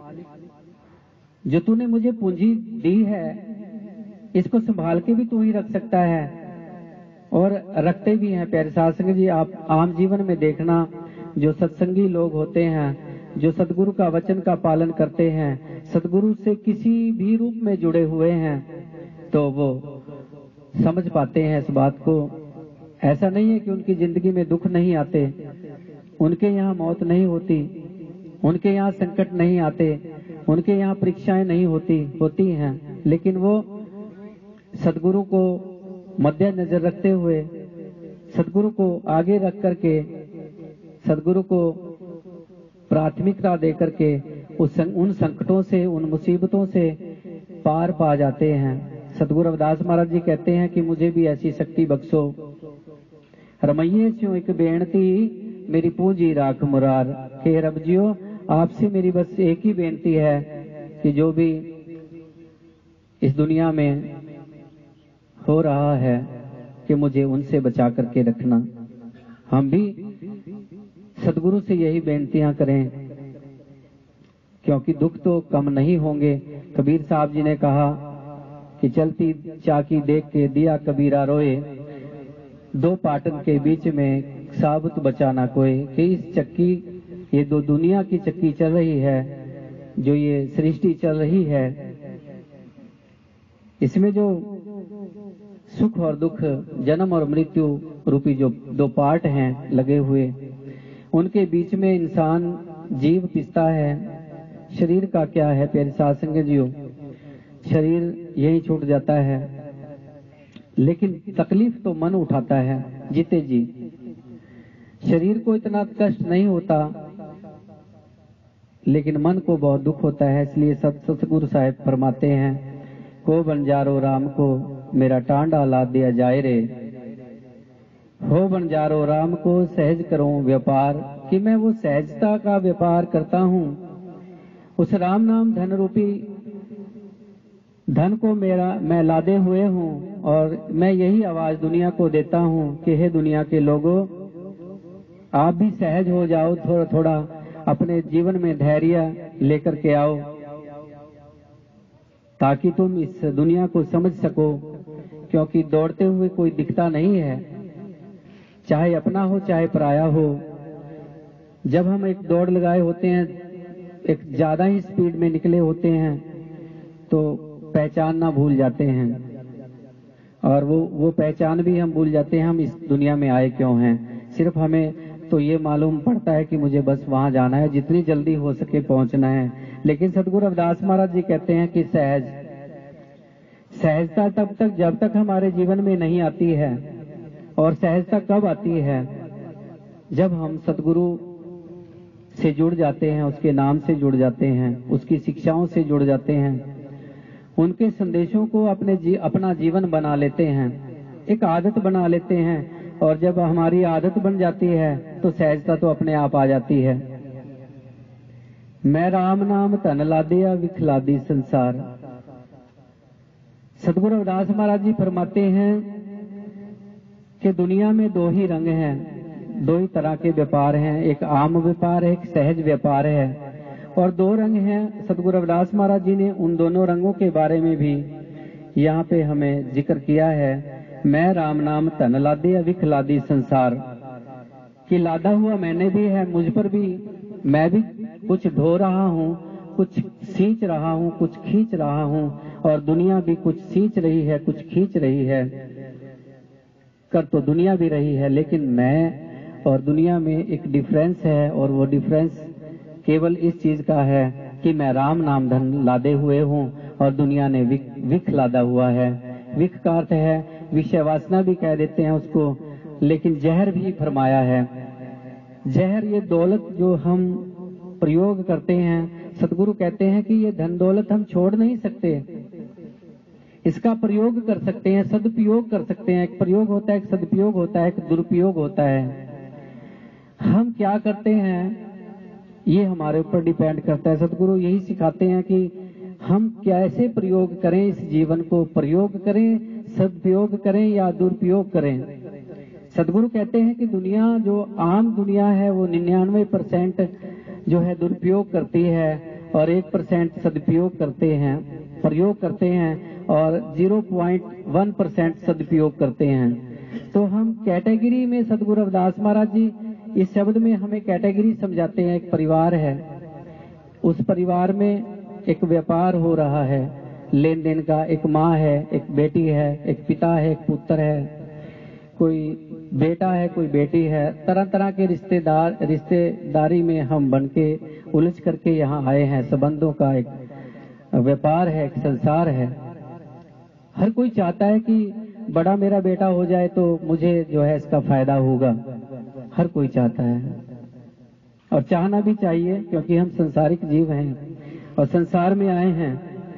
जो तूने मुझे पूंजी दी है इसको संभाल के भी तू ही रख सकता है, और रखते भी हैं। प्यारे साध संगत जी, आप आम जीवन में देखना, जो सत्संगी लोग होते हैं, जो सतगुरु का वचन का पालन करते हैं, सतगुरु से किसी भी रूप में जुड़े हुए हैं, तो वो समझ पाते हैं इस बात को। ऐसा नहीं है कि उनकी जिंदगी में दुख नहीं आते, उनके यहाँ मौत नहीं होती, उनके यहाँ संकट नहीं आते, उनके यहाँ परीक्षाएं नहीं होती हैं, लेकिन वो सतगुरु को मद्देनजर रखते हुए, सतगुरु को आगे रख करके, सतगुरु को प्राथमिकता दे करके उन संकटों से, उन मुसीबतों से पार पा जाते हैं। सतगुरु रविदास महाराज जी कहते हैं कि मुझे भी ऐसी शक्ति बख्शो, रमैये स्यों एक बेनती मेरी पूंजी राख मुरार। हे रब जियो, आपसे मेरी बस एक ही बेनती है कि जो भी इस दुनिया में हो रहा है कि मुझे उनसे बचा करके रखना। हम भी सदगुरु से यही बेनतियां करें, क्योंकि दुख तो कम नहीं होंगे। कबीर साहब जी ने कहा कि चलती चाकी देख के दिया कबीरा रोए, दो पाटन के बीच में साबुत बचाना कोई। कि इस चक्की, ये दो दुनिया की चक्की चल रही है, जो ये सृष्टि चल रही है, इसमें जो सुख और दुख, जन्म और मृत्यु रूपी जो दो पार्ट हैं लगे हुए, उनके बीच में इंसान जीव पिसता है। शरीर का क्या है प्यारे साध संगत जीओ, शरीर यही छूट जाता है, लेकिन तकलीफ तो मन उठाता है जीते जी। शरीर को इतना कष्ट नहीं होता, लेकिन मन को बहुत दुख होता है। इसलिए सतगुरु साहिब फरमाते हैं, को बंजारो राम को मेरा टांडा ला दिया जाए रे, हो बंजारो राम को सहज करूं व्यापार। कि मैं वो सहजता का व्यापार करता हूं, उस राम नाम धन रूपी धन को मैं लादे हुए हूं, और मैं यही आवाज दुनिया को देता हूं कि हे दुनिया के लोगों, आप भी सहज हो जाओ, थोड़ा थोड़ा अपने जीवन में धैर्य लेकर के आओ, ताकि तुम इस दुनिया को समझ सको। क्योंकि दौड़ते हुए कोई दिखता नहीं है, चाहे अपना हो चाहे पराया हो। जब हम एक दौड़ लगाए होते हैं, एक ज्यादा ही स्पीड में निकले होते हैं, तो पहचानना भूल जाते हैं, और वो पहचान भी हम भूल जाते हैं हम इस दुनिया में आए क्यों हैं। सिर्फ हमें तो ये मालूम पड़ता है कि मुझे बस वहां जाना है, जितनी जल्दी हो सके पहुंचना है। लेकिन सदगुरु रविदास महाराज जी कहते हैं कि सहजता तब तक जब तक हमारे जीवन में नहीं आती है। और सहजता कब आती है? जब हम सदगुरु से जुड़ जाते हैं, उसके नाम से जुड़ जाते हैं, उसकी शिक्षाओं से जुड़ जाते हैं, उनके संदेशों को अपना जीवन बना लेते हैं, एक आदत बना लेते हैं। और जब हमारी आदत बन जाती है तो सहजता तो अपने आप आ जाती है। मैं राम नाम धन लादिया विखलादी संसार। सदगुरु रविदास महाराज जी फरमाते हैं कि दुनिया में दो ही रंग हैं, दो ही तरह के व्यापार हैं, एक आम व्यापार है, एक सहज व्यापार है। और दो रंग हैं। सदगुरु रविदास महाराज जी ने उन दोनों रंगों के बारे में भी यहाँ पे हमें जिक्र किया है। मैं राम नाम धन लादे विखलादी संसार, कि लादा हुआ मैंने भी है, मुझ पर भी, मैं भी कुछ ढो रहा हूँ, कुछ सींच रहा हूँ, कुछ खींच रहा हूँ, और दुनिया भी कुछ सींच रही है, कुछ खींच रही है। कर तो दुनिया भी रही है, लेकिन मैं और दुनिया में एक डिफरेंस है, और वो डिफरेंस केवल इस चीज का है कि मैं राम नाम धन लादे हुए हूँ और दुनिया ने विख लादा हुआ है। विख का अर्थ है विषय वासना भी कह देते हैं उसको, लेकिन जहर भी फरमाया है। जहर ये दौलत जो हम प्रयोग करते हैं, सदगुरु कहते हैं कि ये धन दौलत हम छोड़ नहीं सकते, इसका प्रयोग कर सकते हैं, सदुपयोग कर सकते हैं। एक प्रयोग होता है, एक सदुपयोग होता है, एक दुरुपयोग होता है। हम क्या करते हैं ये हमारे ऊपर डिपेंड करता है। सदगुरु यही सिखाते हैं कि हम कैसे प्रयोग करें, इस जीवन को प्रयोग करें, सदुपयोग करें या दुरुपयोग करें। सदगुरु कहते हैं कि दुनिया जो आम दुनिया है वो 99% जो है दुरुपयोग करती है, और 1% सदुपयोग करते हैं, प्रयोग करते हैं, और 0.1% सदुपयोग करते हैं। तो हम कैटेगरी में, सदगुरु रविदास महाराज जी इस शब्द में हमें कैटेगरी समझाते हैं। एक परिवार है, उस परिवार में एक व्यापार हो रहा है लेन देन का। एक माँ है, एक बेटी है, एक पिता है, एक पुत्र है, कोई बेटा है, कोई बेटी है। तरह तरह के रिश्तेदारी में हम बनके उलझ करके यहाँ आए हैं। संबंधों का एक व्यापार है, एक संसार है। हर कोई चाहता है कि बड़ा मेरा बेटा हो जाए तो मुझे जो है इसका फायदा होगा। हर कोई चाहता है, और चाहना भी चाहिए, क्योंकि हम संसारिक जीव हैं और संसार में आए हैं।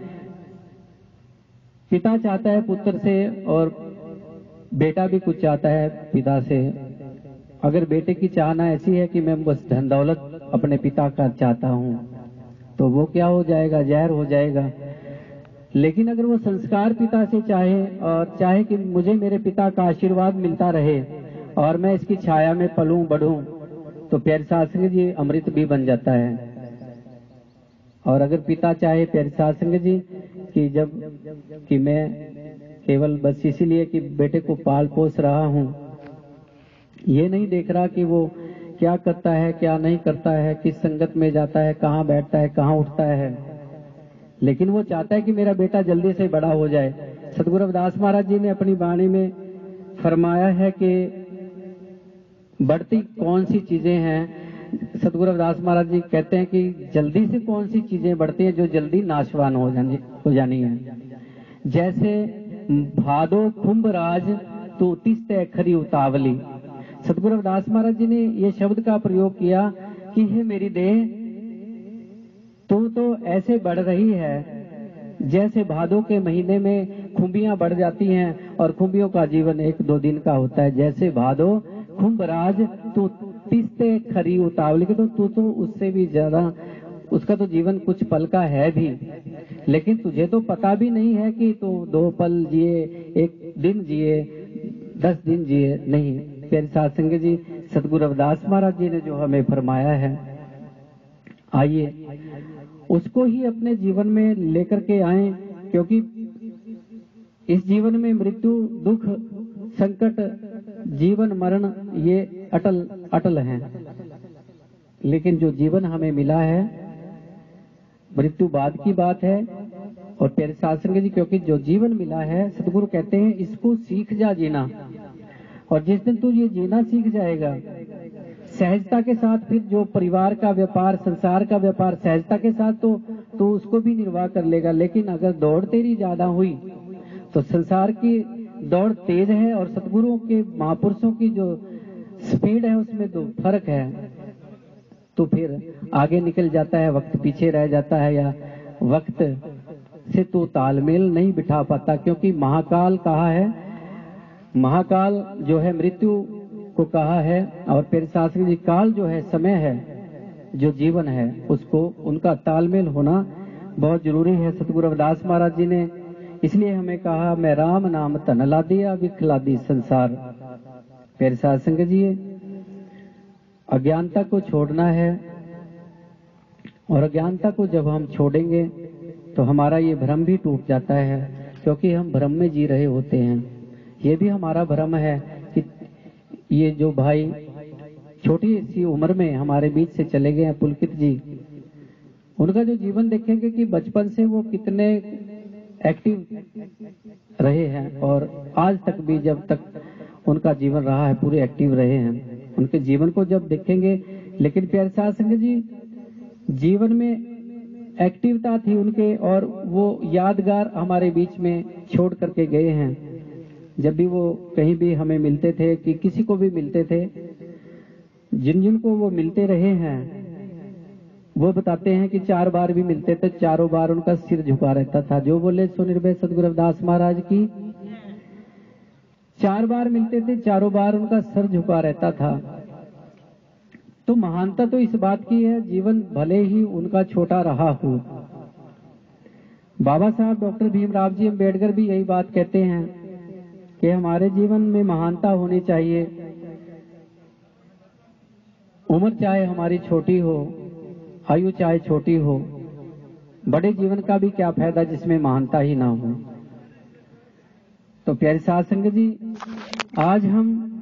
पिता चाहता है पुत्र से, और बेटा भी कुछ चाहता है पिता से। अगर बेटे की चाहना ऐसी है कि मैं बस धन दौलत अपने पिता का चाहता हूँ, तो वो क्या हो जाएगा, जहर हो जाएगा। लेकिन अगर वो संस्कार पिता से चाहे और चाहे कि मुझे मेरे पिता का आशीर्वाद मिलता रहे और मैं इसकी छाया में पलूं बढ़ूं, तो प्यारे सासंग जी अमृत भी बन जाता है। और अगर पिता चाहे प्यारे सासंग जी कि मैं केवल बस इसीलिए कि बेटे को पाल पोस रहा हूं, ये नहीं देख रहा कि वो क्या करता है क्या नहीं करता है, किस संगत में जाता है, कहाँ बैठता है, कहाँ उठता है, लेकिन वो चाहता है कि मेरा बेटा जल्दी से बड़ा हो जाए। सतगुरु रविदास महाराज जी ने अपनी वाणी में फरमाया है कि बढ़ती कौन सी चीजें हैं। सतगुरु रविदास महाराज जी कहते हैं कि जल्दी से कौन सी चीजें बढ़ती हैं जो जल्दी नाशवान हो जानी है। जैसे भादो कुंभ राज तो तिस्ते खरी उतावली। सतगुरु रविदास महाराज जी ने ये शब्द का प्रयोग किया कि हे मेरी देह, तू तो ऐसे बढ़ रही है जैसे भादों के महीने में खुम्बियां बढ़ जाती हैं और खुम्बियों का जीवन 1-2 दिन का होता है। जैसे भादो कुंभ राज तू तिस्ते खरी उतावली के, तो तू तो उससे भी ज्यादा, उसका तो जीवन कुछ पल का है भी, लेकिन तुझे तो पता भी नहीं है कि तू 2 पल जिए, 1 दिन जिए, 10 दिन जिए नहीं। प्यारे सत्संग जी, सतगुरु रविदास महाराज जी ने जो हमें फरमाया है, आइए उसको ही अपने जीवन में लेकर के आए, क्योंकि इस जीवन में मृत्यु, दुख, संकट, जीवन मरण ये अटल हैं, लेकिन जो जीवन हमें मिला है मृत्यु बाद की बात है। और प्यारे सत्संग जी, क्योंकि जो जीवन मिला है, सतगुरु कहते हैं इसको सीख जा जीना, और जिस दिन तू ये जीना सीख जाएगा सहजता के साथ, फिर जो परिवार का व्यापार, संसार का व्यापार सहजता के साथ तो उसको भी निर्वाह कर लेगा। लेकिन अगर दौड़ तेरी ज्यादा हुई तो संसार की दौड़ तेज है और सतगुरुओं के महापुरुषों की जो स्पीड है उसमें तो फर्क है, तो फिर आगे निकल जाता है, वक्त पीछे रह जाता है, या वक्त से तो तालमेल नहीं बिठा पाता। क्योंकि महाकाल कहा है, महाकाल जो है मृत्यु को कहा है, और फिर शास्त्री जी काल जो है समय है, जो जीवन है, उसको उनका तालमेल होना बहुत जरूरी है। सतगुरु रविदास महाराज जी ने इसलिए हमें कहा, मैं राम नाम धन ला दिया विखला दी संसार। फिर सत्संग जी, अज्ञानता को छोड़ना है, और अज्ञानता को जब हम छोड़ेंगे तो हमारा ये भ्रम भी टूट जाता है, क्योंकि हम भ्रम में जी रहे होते हैं। ये भी हमारा भ्रम है कि ये जो भाई छोटी सी उम्र में हमारे बीच से चले गए हैं, पुलकित जी, उनका जो जीवन देखेंगे कि बचपन से वो कितने एक्टिव रहे हैं, और आज तक भी जब तक उनका जीवन रहा है पूरे एक्टिव रहे हैं। उनके जीवन को जब देखेंगे, लेकिन प्यारे सत्संग जी, जीवन में एक्टिवता थी उनके, और वो यादगार हमारे बीच में छोड़ करके गए हैं। जब भी वो कहीं भी हमें मिलते थे कि किसी को भी मिलते थे, जिन को वो मिलते रहे हैं, वो बताते हैं कि 4 बार भी मिलते थे, चारों बार उनका सिर झुका रहता था। जो बोले सो निर्भय सतगुरु रविदास महाराज की। 4 बार मिलते थे, चारों बार उनका सर झुका रहता था। तो महानता तो इस बात की है, जीवन भले ही उनका छोटा रहा हो। बाबा साहब डॉक्टर भीमराव जी अम्बेडकर भी यही बात कहते हैं कि हमारे जीवन में महानता होनी चाहिए। उम्र चाहे हमारी छोटी हो, आयु चाहे छोटी हो, बड़े जीवन का भी क्या फायदा जिसमें महानता ही ना हो। तो प्यारे साथ संगत जी, आज हम